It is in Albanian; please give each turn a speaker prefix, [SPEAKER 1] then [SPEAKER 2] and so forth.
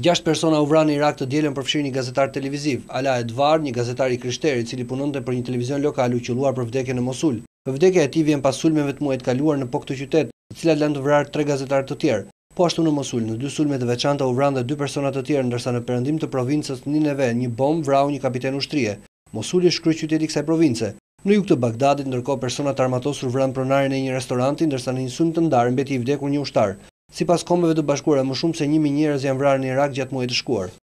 [SPEAKER 1] 6 persona u vranë në Irak të dielën përfshirë një gazetar televiziv, një gazetar i krishterë i cili punonte për një televizion lokal u qelluar për vdekje në Mosul. Vdekja e tij vjen pas sulmeve të muajit kaluar në këtë qytet, të cilat lanë të vrarë 3 gazetarë të tjerë. Po ashtu në Mosul, në 2 sulme të veçanta u vranë 2 persona të tjerë, ndërsa në perëndim të provincës Nineve një bombë vrau një kapiten ushtrie. Mosuli është kryeqyteti i kësaj province. Në jug të Bagdadit, ndërkohë persona të armatosur vranë pronarin e një restoranti, ndërsa në një sulm të ndarë mbeti i vdekur një ushtar. Sipas kombeve të bashkuara, më shumë se 1000 njerëz janë vrarë në Irak gjatë muajit të shkuar.